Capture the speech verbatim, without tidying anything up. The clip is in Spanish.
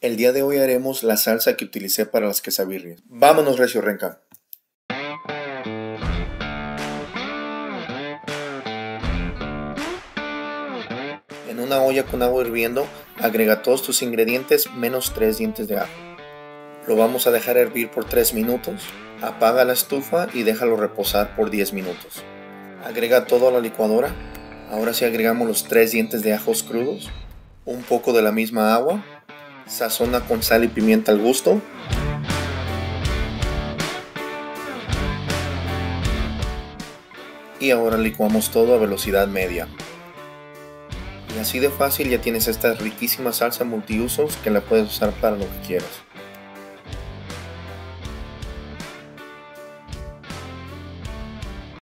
El día de hoy haremos la salsa que utilicé para las quesabirrias. ¡Vámonos, recio renca! En una olla con agua hirviendo, agrega todos tus ingredientes menos tres dientes de ajo. Lo vamos a dejar hervir por tres minutos. Apaga la estufa y déjalo reposar por diez minutos. Agrega todo a la licuadora. Ahora sí agregamos los tres dientes de ajos crudos, un poco de la misma agua. Sazona con sal y pimienta al gusto. Y ahora licuamos todo a velocidad media. Y así de fácil ya tienes esta riquísima salsa multiusos que la puedes usar para lo que quieras.